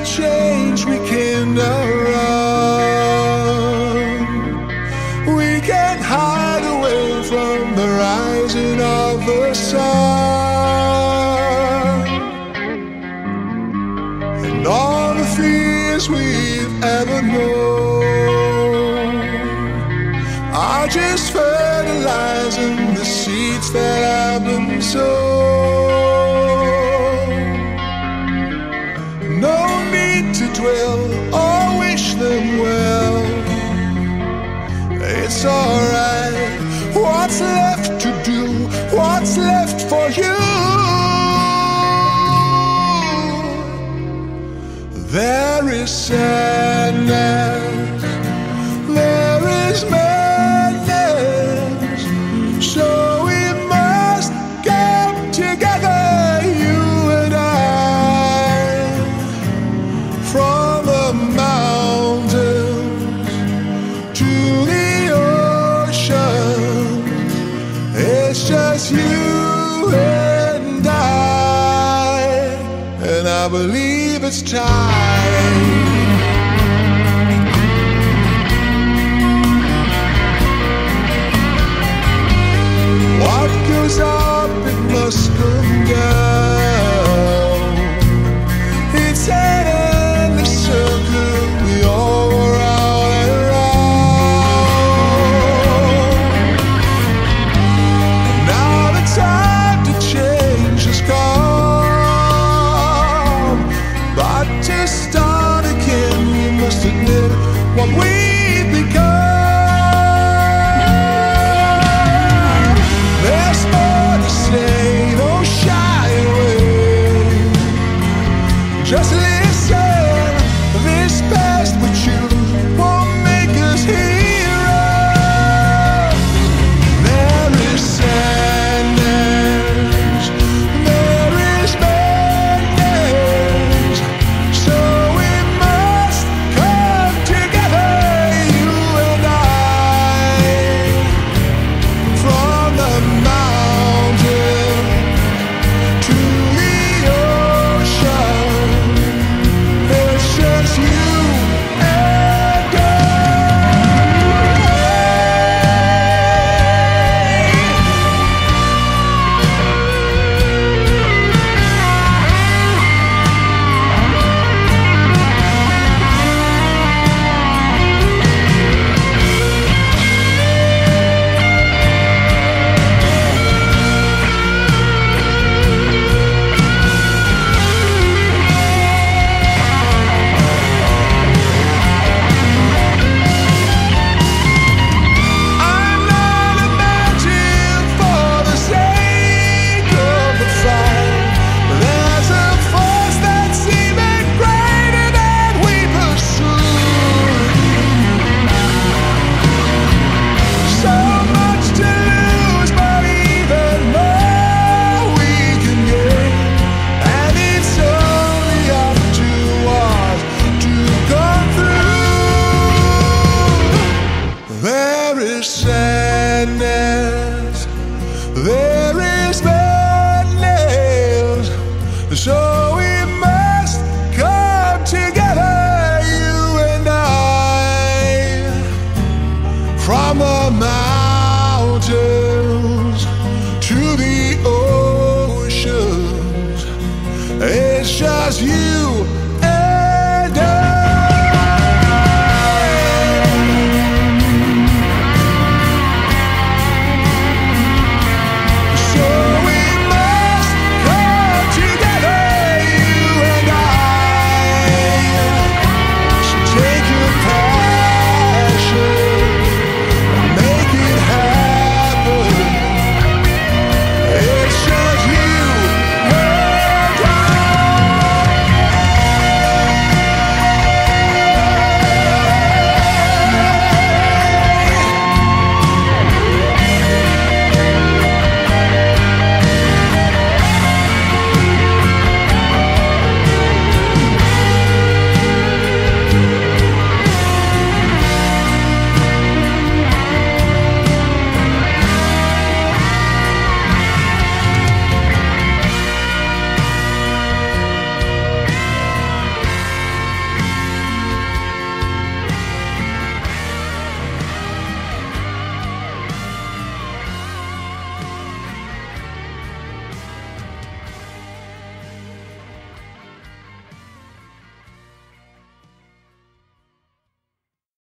change we can't run. We can't hide away from the rising of the sun. And all the fears we've ever known are just fertilizing the seeds that have been sown. No need to dwell or wish them well. It's alright. What's left to do? What's left for you? There is sadness, there is madness, so we must come together, you and I, from the mountains to the ocean. It's just you and I believe it's time. What goes up, it must come down. It's an endless circle, we all go round and round. Now the time to change has come, but to start again, we must admit what we've become. There's more to say, don't shy away. Just listen, this past we choose won't make us heroes. There is sadness, there is madness, so we must come together, you and I, from the mountain to the ocean. It's just you and I. I'm not a mountain for the sake of the fight. There's a force that's even greater than we pursue. So much to lose, but even more we can gain. And it's only up to us to come through. There is sadness, there is madness, so we must come together, you and I, from the mountains to the oceans. It's just you